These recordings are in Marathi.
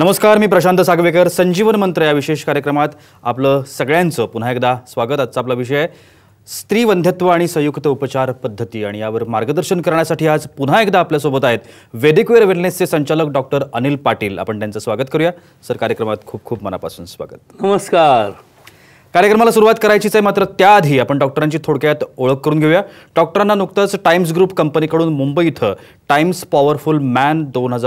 नमस्कार, मी प्रशांत सागवेकर. संजीवन मंत्र या विशेष कार्यक्रमात आपलं सगळ्यांचं पुन्हा एकदा स्वागत. आजचा आपला विषय आहे स्त्री वंध्यत्व आणि संयुक्त उपचार पद्धती, आणि यावर मार्गदर्शन करण्यासाठी आज पुन्हा एकदा आपल्यासोबत आहेत वेदिकवेअर वेलनेसचे संचालक डॉक्टर अनिल पाटील. आपण त्यांचं स्वागत करूया. सर, कार्यक्रमात खूप खूप मनापासून स्वागत. नमस्कार. कार्यक्रमाला सुरुवात करायचीच आहे, मात्र त्याआधी आपण डॉक्टरांची थोडक्यात ओळख करून घेऊया. डॉक्टरांना नुकतंच टाइम्स ग्रुप कंपनीकडून मुंबई इथं टाइम्स पॉवरफुल मॅन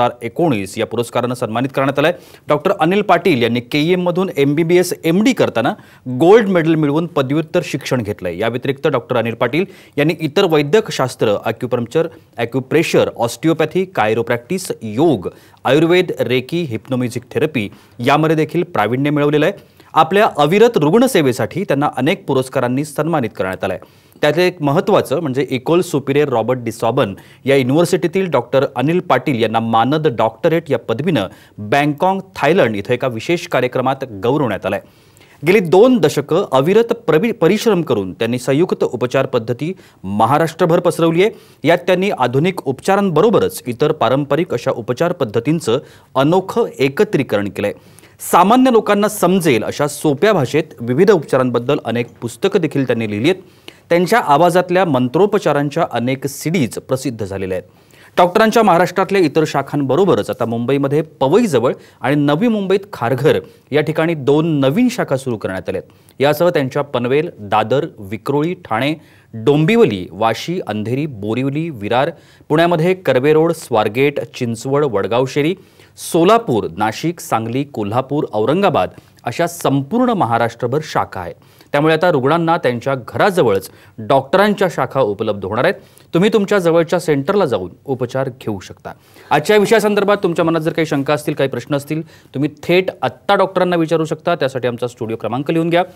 2019 या पुरस्कारानं सन्मानित करण्यात आलं आहे. डॉक्टर अनिल पाटील यांनी KEM मधून MBBS MD करताना गोल्ड मेडल मिळवून पदव्युत्तर शिक्षण घेतलं आहे. या व्यतिरिक्त डॉक्टर अनिल पाटील यांनी इतर वैद्यकशास्त्र, ॲक्युपंक्चर, ॲक्युप्रेशर, ऑस्टिओपॅथी, कायरोप्रॅक्टिस, योग, आयुर्वेद, रेकी, हिप्नोम्युझिक थेरपी यामध्ये देखील प्रावीण्य मिळवलेलं आहे. आपल्या अविरत रुग्णसेवेसाठी त्यांना अनेक पुरस्कारांनी सन्मानित करण्यात आलं आहे. त्यातले एक महत्त्वाचं म्हणजे इकोल सुपिरियर रॉबर्ट डिसॉबन या युनिव्हर्सिटीतील डॉक्टर अनिल पाटील यांना मानद डॉक्टरेट या पदवीनं बँकॉक, थायलंड इथं एका विशेष कार्यक्रमात गौरवण्यात आलं आहे. गेली 2 दशकं अविरत परिश्रम करून त्यांनी संयुक्त उपचार पद्धती महाराष्ट्रभर पसरवली आहे. यात त्यांनी आधुनिक उपचारांबरोबरच इतर पारंपरिक अशा उपचार पद्धतींचं अनोखं एकत्रीकरण केलं आहे. सामान्य लोकांना समजेल अशा सोप्या भाषेत विविध उपचारांबद्दल अनेक पुस्तकं देखील त्यांनी लिहिली आहेत. त्यांच्या आवाजातल्या मंत्रोपचारांच्या अनेक CDs प्रसिद्ध झालेल्या आहेत. डॉक्टरांच्या महाराष्ट्रातल्या इतर शाखांबरोबरच आता मुंबईमध्ये पवईजवळ आणि नवी मुंबईत खारघर या ठिकाणी 2 नवीन शाखा सुरू करण्यात आल्या आहेत. यासह त्यांच्या पनवेल, दादर, विक्रोळी, ठाणे, डोंबिवली, वाशी, अंधेरी, बोरिवली, विरार, पुण्यामध्ये कर्वे रोड, स्वारगेट, चिंचवड, वडगाव शेरी, सोलापूर, नाशिक, सांगली, कोल्हापूर, औरंगाबाद अशा संपूर्ण महाराष्ट्रभर शाखा आहेत. त्यामुळे आता रुग्णांना त्यांच्या घराजवळच डॉक्टरांच्या शाखा उपलब्ध होणार आहेत. तुम्ही तुमच्या जवळच्या सेंटरला जाऊन उपचार घेऊ शकता. आजच्या विषयासंदर्भात तुमच्या मनात जर काही शंका असतील, काही प्रश्न असतील, तुम्ही थेट आत्ता डॉक्टरांना विचारू शकता. त्यासाठी आमचा स्टुडिओ क्रमांक लिहून घ्या.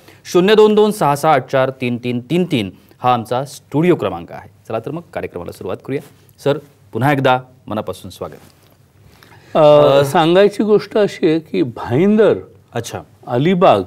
02266843333 हा आमचा स्टुडिओ क्रमांक आहे. चला तर मग कार्यक्रमाला सुरुवात करूया. सर, पुन्हा एकदा मनापासून स्वागत. सांगायची गोष्ट अशी आहे की भाईंदर, अलिबाग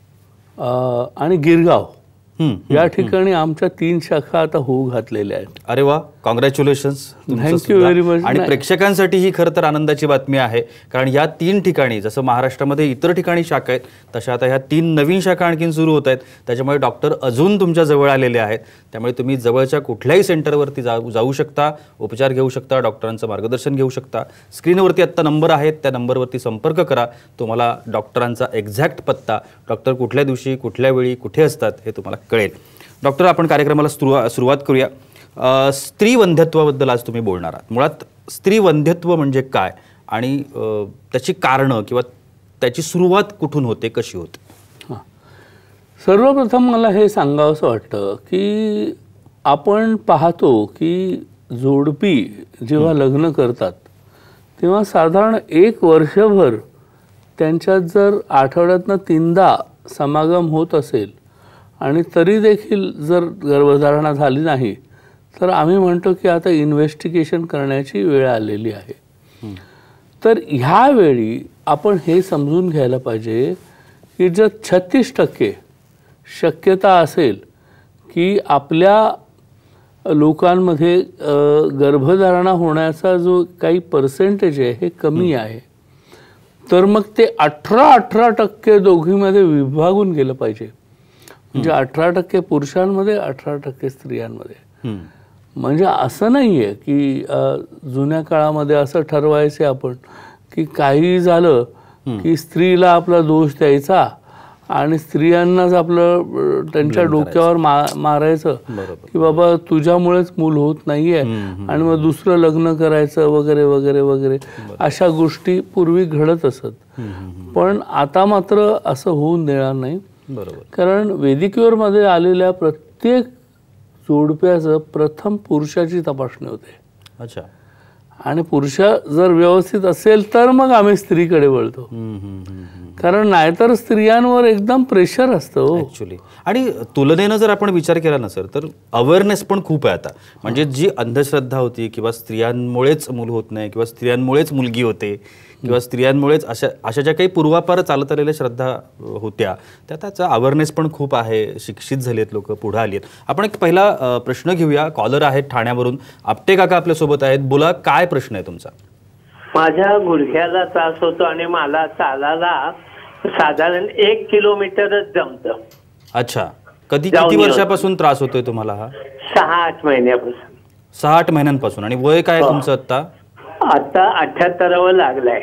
आणि गिरगाव या ठिकाणी आमच्या 3 शाखा आता होऊ घातलेल्या आहेत. अरे वा, कॉंग्रॅच्युलेशन्स. Thank you very much. आणि प्रेक्षकांसाठी ही खरं तर आनंदाची बातमी आहे, कारण या 3 ठिकाणी जसं महाराष्ट्रामध्ये इतर ठिकाणी शाखा आहेत, तशा आता ह्या 3 नवीन शाखा आणखीन सुरू होत आहेत. त्याच्यामुळे डॉक्टर अजून तुमच्या जवळ आलेले आहेत. त्यामुळे तुम्ही जवळच्या कुठल्याही सेंटरवरती जाऊ शकता, उपचार घेऊ शकता, डॉक्टरांचं मार्गदर्शन घेऊ शकता. स्क्रीनवरती आत्ता नंबर आहेत, त्या नंबरवरती संपर्क करा. तुम्हाला डॉक्टरांचा एक्झॅक्ट पत्ता, डॉक्टर कुठल्या दिवशी, कुठल्या वेळी, कुठे असतात हे तुम्हाला कळेल. डॉक्टर, आपण कार्यक्रमाला सुरुवात करूया. स्त्री वंध्यत्वाबद्दल आज तुम्ही बोलणार आहात. मुळात स्त्री वंध्यत्व म्हणजे काय आणि त्याची कारणं किंवा त्याची सुरुवात कुठून होते, कशी होते? सर्वप्रथम मला हे सांगावंसं वाटतं की आपण पाहतो की जोडपी जेव्हा लग्न करतात तेव्हा साधारण 1 वर्षभर त्यांच्यात जर आठवड्यातनं 3दा समागम होत असेल आणि तरी देखील जर गर्भधारणा झाली नाही तर आम्ही म्हणतो की आता इन्व्हेस्टिगेशन करण्याची वेळ आलेली आहे. तर ह्यावेळी आपण हे समजून घ्यायला पाहिजे की जर 36% शक्यता असेल की आपल्या लोकांमध्ये गर्भधारणा होण्याचा जो काही पर्सेंटेज आहे हे कमी आहे, तर मग ते 18% दोघीमध्ये विभागून गेलं पाहिजे. म्हणजे 18% पुरुषांमध्ये, 18% स्त्रियांमध्ये. म्हणजे असं नाही आहे की जुन्या काळामध्ये असं ठरवायचे आपण की काही झालं की स्त्रीला आपला दोष द्यायचा आणि स्त्रियांनाच आपलं त्यांच्या डोक्यावर मारायचं की बाबा तुझ्यामुळेच मूल होत नाहीये आणि मग दुसरं लग्न करायचं वगैरे वगैरे वगैरे. अशा गोष्टी पूर्वी घडत असत. पण आता मात्र असं होऊन देणार नाही. कारण वेदिकवेअरमध्ये आलेल्या प्रत्येक जोडप्याचं प्रथम पुरुषाची तपासणी होते. आणि पुरुष जर व्यवस्थित असेल तर मग आम्ही स्त्रीकडे वळतो. कारण नाहीतर स्त्रियांवर एकदम प्रेशर असतं ॲक्च्युली. आणि तुलनेनं जर आपण विचार केला ना सर, तर अवेअरनेस पण खूप आहे आता. म्हणजे जी अंधश्रद्धा होती किंवा स्त्रियांमुळेच मूल होत नाही किंवा स्त्रियांमुळेच मुलगी होते किंवा स्त्रियांमुळेच अशा ज्या काही पूर्वापार चालत आलेल्या श्रद्धा होत्या त्याचा अवेअरनेस पण खूप आहे. शिक्षित झालेत लोक, पुढे आली आहेत. आपण एक पहिला प्रश्न घेऊया. कॉलर आहेत ठाण्यावरून, आपटे काका आपल्यासोबत आहेत. बोला, काय प्रश्न आहे तुमचा? माझ्या गुडघ्याला त्रास होतो आणि मला चालायला साधारण 1 किलोमीटरच जमतं. अच्छा, किती वर्षापासून त्रास होतोय तुम्हाला हा? 6-8 महिन्यापासून. 6-8 महिन्यांपासून. आणि वय काय आहे तुमचं आता? आता 78वर लागलाय.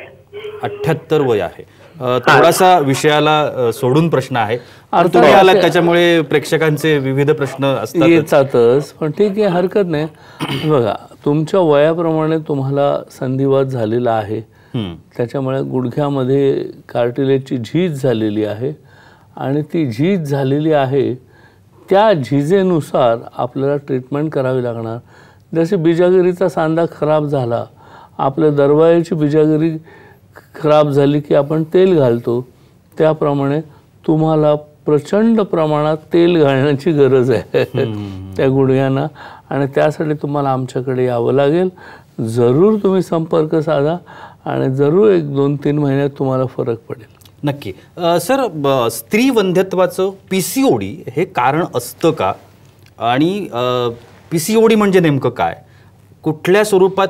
78 वय आहे. थोडासा विषयाला सोडून प्रश्न आहे. तुम्ही आलात त्याच्यामुळे प्रेक्षकांचे विविध प्रश्न असतात येतातच, पण ठीक आहे, हरकत नाही. बघा, तुमच्या वयाप्रमाणे तुम्हाला संधिवात झालेला आहे, त्याच्यामुळे गुडघ्यामध्ये कार्टिलेजची झीज झालेली आहे आणि ती झीज झालेली आहे त्या झीजेनुसार आपल्याला ट्रीटमेंट करावी लागणार. जसे बिजागरीचा सांधा खराब झाला, आपल्या दरवाजाची बिजागरी खराब झाली की आपण तेल घालतो, त्याप्रमाणे तुम्हाला प्रचंड प्रमाणात तेल घालण्याची गरज आहे त्या गुडघ्यांना, आणि त्यासाठी तुम्हाला आमच्याकडे यावं लागेल. जरूर तुम्ही संपर्क साधा आणि जरूर 1-2-3 महिन्यात तुम्हाला फरक पडेल. नक्की. सर, स्त्री वंध्यत्वाचं PCOD हे कारण असतं का? आणि PCOD म्हणजे नेमकं काय? कुठल्या स्वरूपात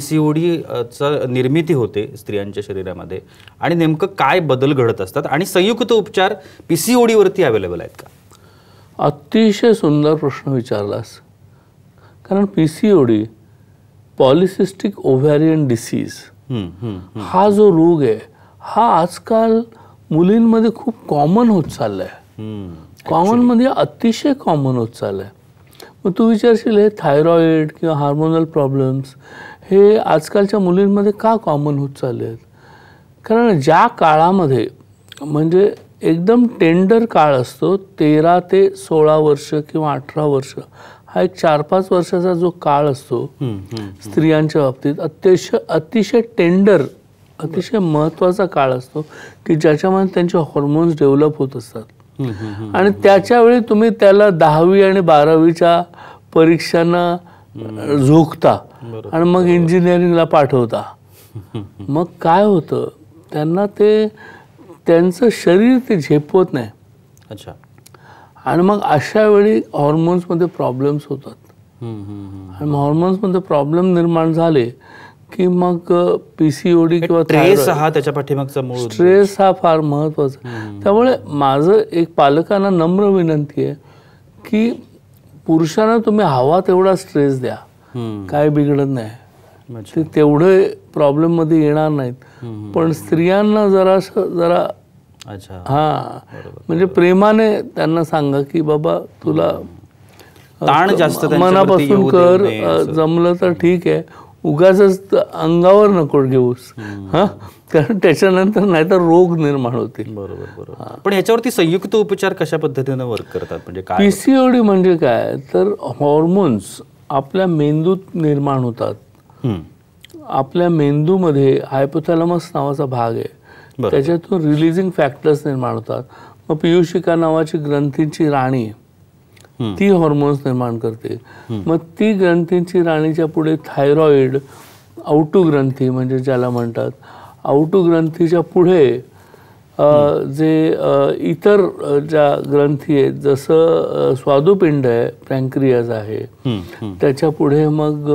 PCODचं निर्मिती होते स्त्रियांच्या शरीरामध्ये आणि नेमकं काय बदल घडत असतात आणि संयुक्त उपचार PCOD वरती अवेलेबल आहेत का? अतिशय सुंदर प्रश्न विचारलास. कारण PCOD, पॉलिसिस्टिक ओव्हॅरियन डिसीज, हा जो रोग आहे हा आजकाल मुलींमध्ये खूप कॉमन होत चाललाय. कॉमनमध्ये अतिशय कॉमन होत चाललाय. मग तू विचारशील, हे थायरॉइड किंवा हार्मोनल प्रॉब्लेम्स हे आजकालच्या मुलींमध्ये का कॉमन होत चालले आहेत? कारण ज्या काळामध्ये, म्हणजे एकदम टेंडर काळ असतो, 13 ते 16 वर्ष किंवा 18 वर्ष, हा एक 4-5 वर्षाचा जो काळ असतो स्त्रियांच्या बाबतीत, अतिशय टेंडर, अतिशय महत्त्वाचा काळ असतो की ज्याच्यामध्ये त्यांचे हॉर्मोन्स डेव्हलप होत असतात. आणि त्याच्यावेळी तुम्ही त्याला 10वी आणि 12वीच्या परीक्षांना झोकता आणि मग इंजिनिअरिंगला पाठवता. मग काय होतं, त्यांना त्यांचं शरीर ते झेपवत नाही. अच्छा. आणि मग अशा वेळी हॉर्मोन्समध्ये प्रॉब्लेम्स होतात. आणि हॉर्मोन्समध्ये प्रॉब्लेम निर्माण झाले की मग PCOD किंवा स्ट्रेस हा त्याच्या पाठीमागचा मूळ. स्ट्रेस हा फार महत्त्वाचा. त्यामुळे माझं एक पालकांना नम्र विनंती आहे की पुरुषांना तुम्ही हवा तेवढा स्ट्रेस द्या, काय बिघडत नाही, ते तेवढे प्रॉब्लेम मध्ये येणार नाहीत. पण स्त्रियांना जरा म्हणजे प्रेमाने त्यांना सांगा की बाबा तुला ताण जास्त मनापासून कर, जमलं तर ठीक आहे, उगाच अंगावर नको घेऊस, कारण त्याच्यानंतर नाहीतर रोग निर्माण होतील. बरोबर. पण याच्यावरती संयुक्त उपचार कशा पद्धतीने वर्क करतात? म्हणजे काय PCOD म्हणजे काय तर हॉर्मोन्स आपल्या मेंदूत निर्माण होतात. आपल्या मेंदूमध्ये हायपोथॅलमस नावाचा भाग आहे, त्याच्यातून रिलीजिंग फॅक्टर्स निर्माण होतात. मग पियुषिका नावाची ग्रंथींची राणी ती हॉर्मोन्स निर्माण करते. मग ती ग्रंथींची राणीच्या पुढे थायरॉइड, आउटू ग्रंथी म्हणजे ज्याला म्हणतात, आउटू ग्रंथीच्या पुढे जे इतर ज्या ग्रंथी आहेत, जसं स्वादुपिंड आहे, पँक्रियाज आहे, त्याच्या पुढे मग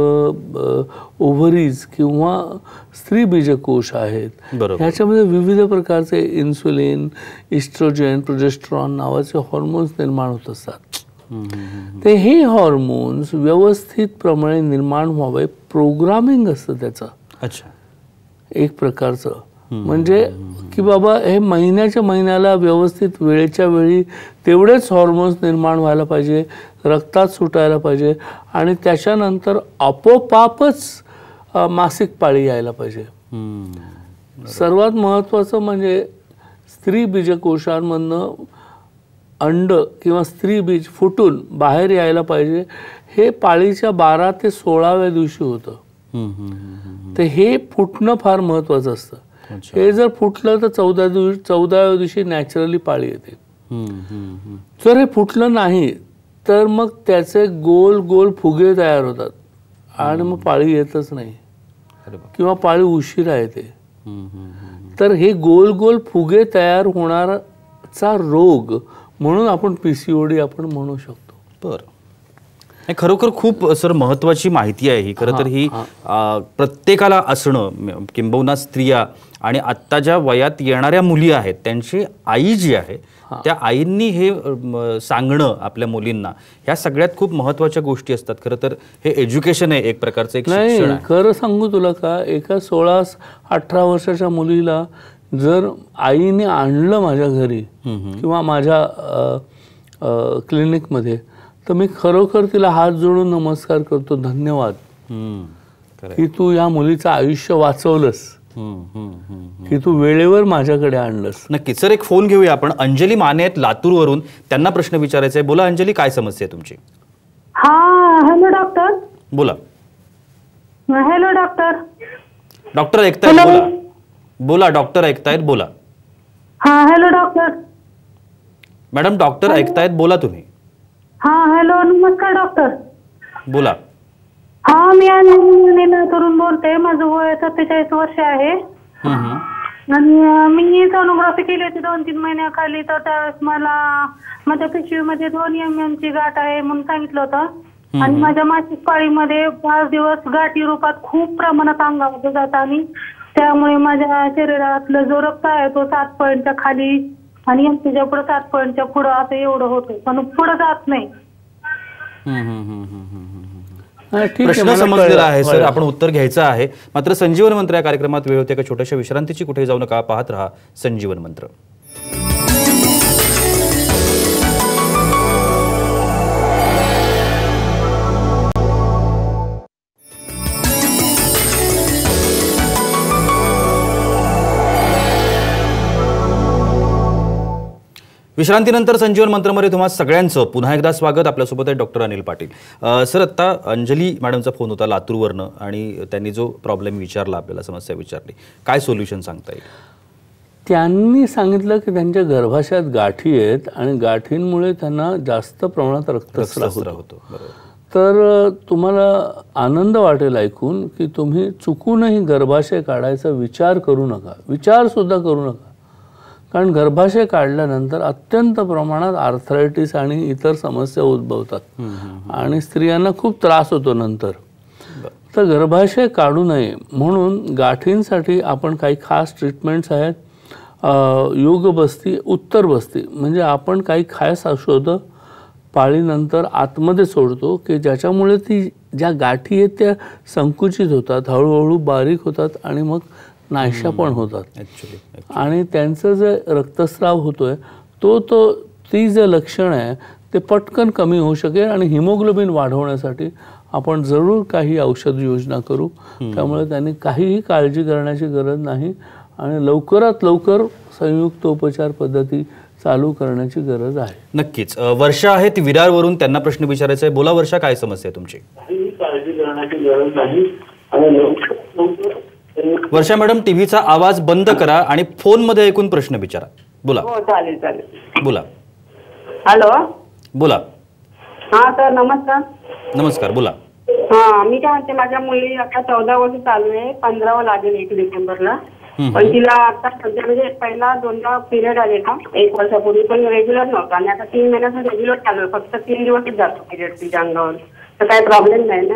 ओव्हरीज किंवा स्त्रीबीजकोश आहेत. ह्याच्यामध्ये विविध प्रकारचे इन्सुलिन, इस्ट्रोजेन, प्रोजेस्टेरॉन नावाचे हॉर्मोन्स निर्माण होत असतात. ते हे हॉर्मोन्स व्यवस्थित प्रमाणे निर्माण व्हावे, प्रोग्रामिंग असतं त्याचं. अच्छा. एक प्रकारचं म्हणजे की बाबा हे महिन्याच्या महिन्याला व्यवस्थित वेळेच्या वेळी तेवढेच हॉर्मोन्स निर्माण व्हायला पाहिजे, रक्तात सुटायला पाहिजे, आणि त्याच्यानंतर आपोआपच मासिक पाळी यायला पाहिजे. सर्वात महत्त्वाचं म्हणजे स्त्री बीजकोशांमधनं अंड किंवा स्त्री बीज फुटून बाहेर यायला पाहिजे. हे पाळीच्या 12 ते 16व्या दिवशी होतं. तर हे फुटणं फार महत्त्वाचं असतं. हे जर फुटलं तर 14व्या दिवशी नॅचरली पाळी येते. जर हे फुटलं नाही तर मग त्याचे गोल गोल फुगे तयार होतात आणि मग पाळी येतच नाही किंवा पाळी उशिरा येते. तर हे गोल गोल फुगे तयार होणाराचा रोग म्हणून आपण PCOD आपण म्हणू शकतो. बरं. खरोखर खूप सर महत्त्वाची माहिती आहे ही. खरं तर ही प्रत्येकाला असणं, किंबहुना स्त्रिया आणि आत्ता ज्या वयात येणाऱ्या मुली आहेत त्यांची आई जी आहे त्या आईंनी हे सांगणं आपल्या मुलींना, ह्या सगळ्यात खूप महत्त्वाच्या गोष्टी असतात. खरं तर हे एज्युकेशन आहे एक प्रकारचं, एक शिक्षण आहे. खरं सांगू तुला का, एका 16-18 वर्षाच्या मुलीला जर आईने आणलं माझ्या घरी किंवा माझ्या क्लिनिकमध्ये, तर मी खरोखर तिला हात जोडून नमस्कार करतो, धन्यवाद की तू या मुलीचं आयुष्य वाचवलंस, की तू वेळेवर माझ्याकडे आणलंस. नक्कीच सर, एक फोन घेऊया आपण. अंजली माने आहेत लातूरवरून, त्यांना प्रश्न विचारायचा आहे. बोला अंजली, काय समस्या आहे तुमची? हा, हॅलो डॉक्टर. बोला. Hello doctor. डॉक्टर ऐकतायत? बोला बोला, डॉक्टर ऐकतायत, बोला. हा, हॅलो डॉक्टर. मॅडम डॉक्टर ऐकतायत, बोला तुम्ही. हा, हॅलो, नमस्कार डॉक्टर. बोला. हा, मी अंजली करून बोलते. माझं वय 47 वर्ष आहे आणि मी सोनोग्राफी केली होती 2-3 महिन्याखाली. तर त्यावेळेस मला माझ्या पिशवीमध्ये 2 mm ची गाठ आहे म्हणून सांगितलं होतं. आणि माझ्या मासिक पाळीमध्ये 5 दिवस गाठी रूपात खूप प्रमाणात अंगामध्ये जात आणि त्यामुळे माझ्या शरीरातलं जो रक्त आहे तो 7 पॉईंटच्या खाली आणि एमसीच्या पुढे 7 पॉईंटच्या पुढं असं एवढं होतं, पण पुढं जात नाही. प्रश्न समजलेला आहे सर, आपण उत्तर घ्यायचं आहे. मात्र संजीवन मंत्र या कार्यक्रमात वेळ होते का छोट्याशा विश्रांतीची. कुठे जाऊ नका, पाहत रहा संजीवन मंत्र. विश्रांतीनंतर संजीवन मंत्रमध्ये तुम्हा सगळ्यांचं पुन्हा एकदा स्वागत. आपल्यासोबत आहे डॉक्टर अनिल पाटील. सर, आत्ता अंजली मॅडमचा फोन होता लातूरवरनं आणि त्यांनी जो प्रॉब्लेम विचारला, आपल्याला समस्या विचारली, काय सोल्युशन सांगता येईल? त्यांनी सांगितलं की त्यांच्या गर्भाशयात गाठी आहेत आणि गाठींमुळे त्यांना जास्त प्रमाणात रक्तस्राव होतो. तर तुम्हाला आनंद वाटेल ऐकून की तुम्ही चुकूनही गर्भाशय काढायचा विचार करू नका, विचारसुद्धा करू नका. कारण गर्भाशय काढल्यानंतर अत्यंत प्रमाणात आर्थरायटिस आणि इतर समस्या उद्भवतात आणि स्त्रियांना खूप त्रास होतो नंतर. तर गर्भाशय काढू नये म्हणून गाठींसाठी आपण काही खास ट्रीटमेंट्स आहेत. योग बस्ती, उत्तर बस्ती, म्हणजे आपण काही खास औषधं पाळीनंतर आतमध्ये सोडतो की ज्याच्यामुळे ती ज्या गाठी आहेत त्या संकुचित होतात, हळूहळू बारीक होतात आणि मग नाहीशा पण होतात. आणि त्यांचं जे रक्तस्राव होतोय ती जे लक्षण आहे ते पटकन कमी होऊ शकेल आणि हिमोग्लोबिन वाढवण्यासाठी आपण जरूर काही औषध योजना करू. त्यामुळे त्यांनी काहीही काळजी करण्याची गरज नाही आणि लवकरात लवकर संयुक्त उपचार पद्धती चालू करण्याची गरज आहे. नक्कीच. वर्षा आहेत विरारवरून, त्यांना प्रश्न विचारायचा आहे. बोला वर्षा, काय समस्या आहे तुमची? काळजी करण्याची गरज नाही आणि वर्षा मॅडम, टीव्हीचा आवाज बंद करा आणि फोन मध्ये ऐकून प्रश्न विचारा. बोला. हो, चालेल चालेल. बोला. हॅलो. बोला. हा सर, नमस्कार. नमस्कार, बोला. हा, मी काय म्हणते, माझ्या मुली आता 14 वर्ष चालू आहे, 15वा लागेल 1 डिसेंबरला. पण तिला आता सध्या म्हणजे पहिला 2दा पिरियड आले ना 1 वर्षापूर्वी, पण रेग्युलर नव्हता आणि आता 3 महिन्याचा रेग्युलर चालू आहे. फक्त 3 दिवसच जातो पिरियड तिच्या अंगावर, तर काही प्रॉब्लेम नाही ना?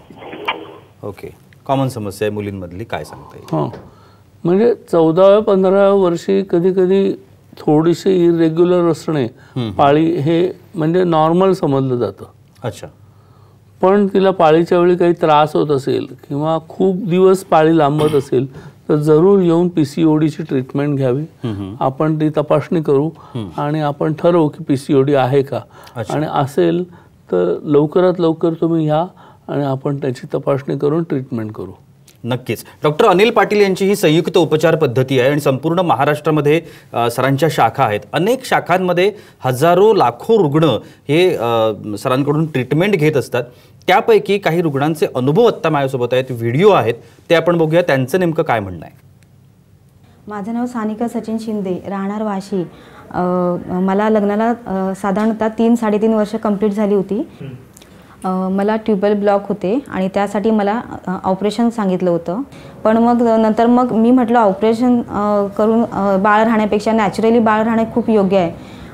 ओके, कॉमन समस्या आहे मुलींमधली, काय सांगता येईल? हां, म्हणजे 14व्या-15व्या वर्षी कधी कधी थोडीशी इरेग्युलर असणे पाळी हे म्हणजे नॉर्मल समजलं जातं. अच्छा. पण तिला पाळीच्या वेळी काही त्रास होत असेल किंवा खूप दिवस पाळी लांबत असेल तर जरूर येऊन PCODची ट्रीटमेंट घ्यावी. आपण ती तपासणी करू आणि आपण ठरवू की PCOD आहे का, आणि असेल तर लवकरात लवकर तुम्ही या आणि आपण त्याची तपासणी करून ट्रीटमेंट करू. नक्कीच. डॉक्टर अनिल पाटील यांची ही संयुक्त उपचार पद्धती आहे आणि संपूर्ण महाराष्ट्रामध्ये सरांच्या शाखा आहेत. अनेक शाखांमध्ये हजारो लाखो रुग्ण हे सरांकडून ट्रीटमेंट घेत असतात. त्यापैकी काही रुग्णांचे अनुभव आत्ता माझ्यासोबत आहेत, व्हिडिओ आहेत, ते आपण बघूया. त्यांचं नेमकं काय म्हणणं आहे. माझं नाव सानिका सचिन शिंदे, राहणार वाशी. मला लग्नाला साधारणतः 3-3.5 वर्ष कंप्लीट झाली होती. मला ट्यूबवेल ब्लॉक होते आणि त्यासाठी मला ऑपरेशन सांगितलं होतं. पण मग नंतर मी म्हटलं ऑपरेशन करून बाळ राहण्यापेक्षा नॅचरली बाळ राहणे खूप योग्य आहे.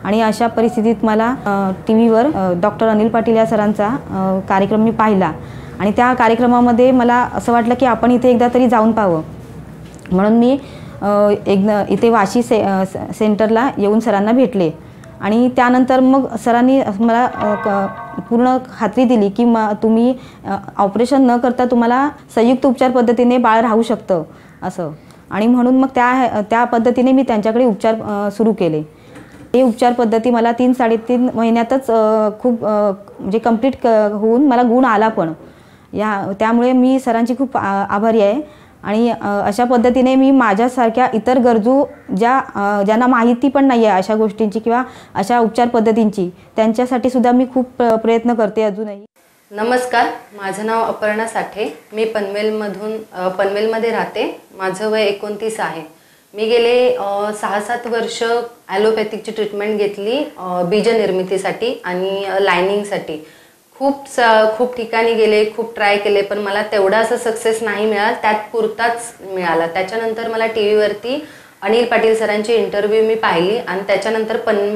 आणि अशा परिस्थितीत मला टी व्हीवर डॉक्टर अनिल पाटील या सरांचा कार्यक्रम मी पाहिला आणि त्या कार्यक्रमामध्ये मला असं वाटलं की आपण इथे एकदा तरी जाऊन पाहावं, म्हणून मी इथे वाशी सेंटरला येऊन सरांना भेटले आणि त्यानंतर मग सरांनी मला पूर्ण खात्री दिली की तुम्ही ऑपरेशन न करता तुम्हाला संयुक्त उपचार पद्धतीने बाळ राहू शकतं असं, आणि म्हणून मग त्या पद्धतीने मी त्यांच्याकडे उपचार सुरू केले. हे उपचार पद्धती मला 3-3.5 महिन्यातच खूप म्हणजे कंप्लीट होऊन मला गुण आला पण. त्यामुळे मी सरांची खूप आभारी आहे. आणि अशा पद्धतीने मी माझ्यासारख्या इतर गरजू ज्यांना माहिती पण नाही आहे अशा गोष्टींची किंवा अशा उपचार पद्धतींची, त्यांच्यासाठी सुद्धा मी खूप प्रयत्न करते अजूनही. नमस्कार, माझं नाव अपर्णा साठे. मी पनवेलमध्ये राहते. माझं वय 29 आहे. मी गेले 6-7 वर्ष ॲलोपॅथिकची ट्रीटमेंट घेतली बीजनिर्मितीसाठी आणि लायनिंगसाठी. खूप ठिकाणी गेले, खूप ट्राय केले, पण मला तेवढा असं सक्सेस नाही मिळाला, त्यात पुरताच मिळाला. त्याच्यानंतर मला टी व्हीवरती अनिल पाटील सरांची इंटरव्ह्यू मी पाहिली आणि त्याच्यानंतर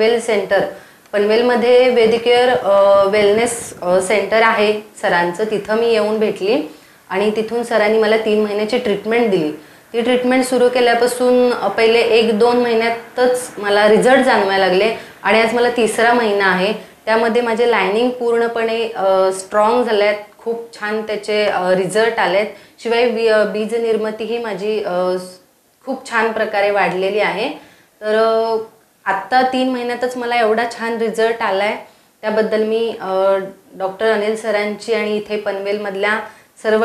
पनवेलमध्ये वेदिकेअर वेलनेस सेंटर आहे सरांचं, तिथं मी येऊन भेटली आणि तिथून सरांनी मला 3 महिन्याची ट्रीटमेंट दिली. ती ट्रीटमेंट सुरू केल्यापासून पहिले 1-2 महिन्यातच मला रिझल्ट जाणवायला लागले आणि आज मला 3रा महिना आहे. त्यामध्ये माझे लायनिंग पूर्णपणे स्ट्रॉंग झाले आहेत, खूप छान त्याचे रिझल्ट आले आहेत. शिवाय बीज निर्मिती ही माझी खूप छान प्रकारे वाढलेली आहे. तर आत्ता 3 महिन्यातच मला एवढा छान रिझल्ट आला आहे, त्याबद्दल मी डॉक्टर अनिल सरांची आणि इथे पनवेलमधल्या सर्व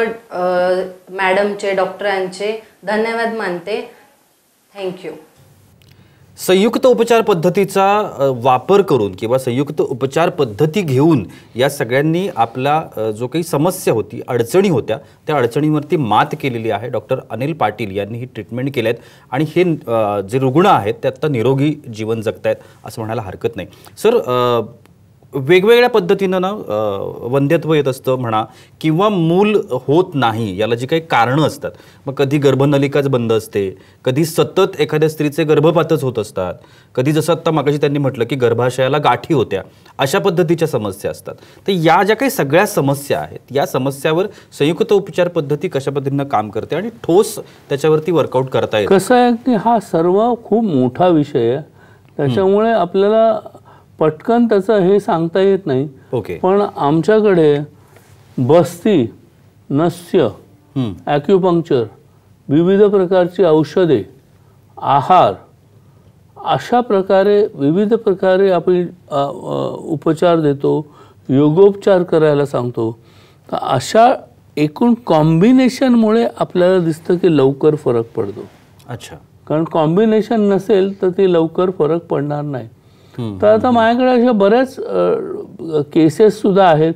मॅडमचे डॉक्टरांचे धन्यवाद मानते. थँक्यू. संयुक्त उपचार पद्धतीचा वापर करून किंवा संयुक्त उपचार पद्धती घेऊन या सगळ्यांनी आपला जो काही समस्या होती, अडचणी होत्या, त्या अडचणींवरती मात केलेली आहे. डॉक्टर अनिल पाटील यांनी ही ट्रीटमेंट केल्या आहेत आणि हे जे रुग्ण आहेत ते आत्ता निरोगी जीवन जगतायत असं म्हणायला हरकत नाही. सर, वेगवेगळ्या पद्धतीनं ना वंध्यत्व येत असतं म्हणा किंवा मूल होत नाही, याला जी काही कारणं असतात. मग कधी गर्भनलिकाच बंद असते, कधी सतत एखाद्या स्त्रीचे गर्भपातच होत असतात, कधी जसं आत्ता मागाशी त्यांनी म्हटलं की गर्भाशयाला गाठी होत्या, अशा पद्धतीच्या समस्या असतात. तर या ज्या काही सगळ्या समस्या आहेत, या समस्यावर संयुक्त उपचार पद्धती कशा पद्धतीनं काम करते आणि ठोस त्याच्यावरती वर्कआउट करता येतं. कसं आहे की हा सर्व खूप मोठा विषय आहे, त्याच्यामुळे आपल्याला पटकन त्याचं हे सांगता येत नाही. ओके. पण आमच्याकडे बस्ती, नस्य, ॲक्युपंक्चर, विविध प्रकारची औषधे, आहार, अशा प्रकारे विविध प्रकारे आपण उपचार देतो, योगोपचार करायला सांगतो. तर अशा एकूण कॉम्बिनेशनमुळे आपल्याला दिसतं की लवकर फरक पडतो. अच्छा. कारण कॉम्बिनेशन नसेल तर ते लवकर फरक पडणार नाही. तर आता माझ्याकडे अशा बऱ्याच केसेससुद्धा आहेत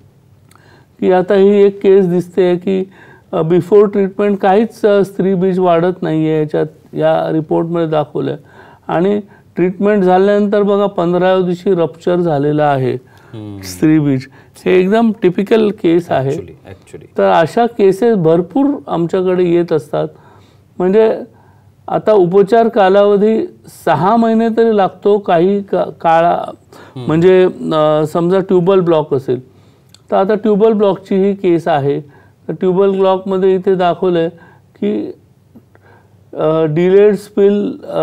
की आता ही एक केस दिसते की बिफोर ट्रीटमेंट काहीच स्त्रीबीज वाढत नाही आहे, याच्यात या रिपोर्टमध्ये दाखवलं आहे. आणि ट्रीटमेंट झाल्यानंतर बघा 15व्या दिवशी रप्चर झालेलं आहे स्त्रीबीज. हे एकदम टिपिकल केस आहे. तर अशा केसेस भरपूर आमच्याकडे येत असतात. म्हणजे आता उपचार कालावधी 6 महिने तरी लागतो. काही काळा म्हणजे समजा ट्यूबल ब्लॉक असेल तर आता ट्यूबल ब्लॉकची ही केस आहे. तर ट्यूबल ब्लॉकमध्ये इथे दाखवलं आहे की डिलेड स्पिल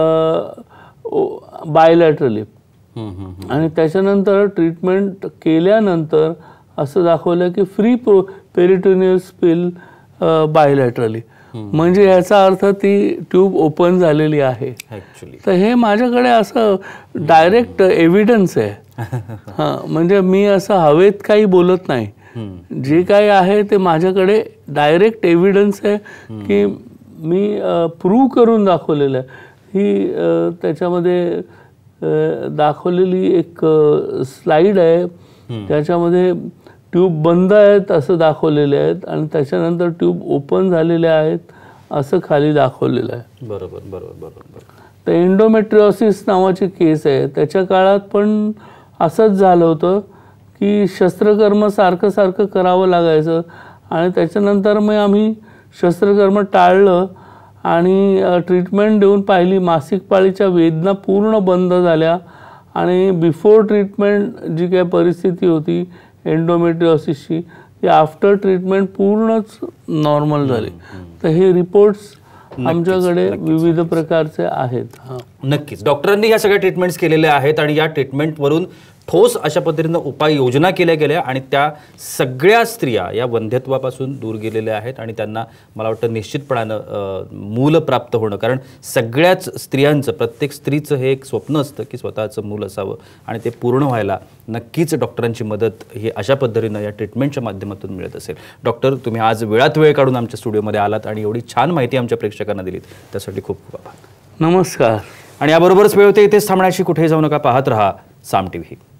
बायलॅटरली आणि त्याच्यानंतर ट्रीटमेंट केल्यानंतर असं दाखवलं की फ्री पेरिटोनियल स्पिल बायलॅटरली. म्हणजे याचा अर्थ ती ट्यूब ओपन झालेली आहे. तर हे माझ्याकडे असं डायरेक्ट एव्हिडन्स आहे. हां, म्हणजे मी असं हवेत काही बोलत नाही. जे काही आहे ते माझ्याकडे डायरेक्ट एव्हिडन्स आहे की मी प्रूव्ह करून दाखवलेलं आहे. ही त्याच्यामध्ये दाखवलेली एक स्लाईड आहे, त्याच्यामध्ये ट्यूब बंद आहेत असं दाखवलेले आहेत आणि त्याच्यानंतर ट्यूब ओपन झालेले आहेत असं खाली दाखवलेलं आहे. बरोबर बरोबर बरोबर. तर एंडोमेट्रिओसिस नावाची केस आहे. त्याच्या काळात पण असंच झालं होतं की शस्त्रकर्म सारखं करावं लागायचं आणि त्याच्यानंतर मग आम्ही शस्त्रकर्म टाळलं आणि ट्रीटमेंट देऊन पाहिली. मासिक पाळीच्या वेदना पूर्ण बंद झाल्या आणि बिफोर ट्रीटमेंट जी काय परिस्थिती होती एंडोमेट्रिओसिसची ती आफ्टर ट्रीटमेंट पूर्णच नॉर्मल झाली. तर हे रिपोर्ट्स आमच्याकडे विविध प्रकारचे आहेत. नक्कीच डॉक्टरांनी या सगळ्या ट्रीटमेंट्स केलेल्या आहेत आणि या ट्रीटमेंटवरून ठोस अशा पद्धतीनं उपाययोजना केल्या गेल्या आणि त्या सगळ्या स्त्रिया या वंध्यत्वापासून दूर गेलेल्या आहेत आणि त्यांना मला वाटतं निश्चितपणानं मूल प्राप्त होणं, कारण सगळ्याच स्त्रियांचं, प्रत्येक स्त्रीचं हे एक स्वप्न असतं की स्वतःचं मूल असावं आणि ते पूर्ण व्हायला नक्कीच डॉक्टरांची मदत ही अशा पद्धतीनं या ट्रीटमेंटच्या माध्यमातून मिळत असेल. डॉक्टर, तुम्ही आज वेळात वेळ काढून आमच्या स्टुडिओमध्ये आलात आणि एवढी छान माहिती आमच्या प्रेक्षकांना दिलीत त्यासाठी खूप खूप आभार. नमस्कार. आणि याबरोबरच वेळ होते इथेच थांबण्याची, कुठेही जाऊ नका, पाहत रहा साम टीव्ही.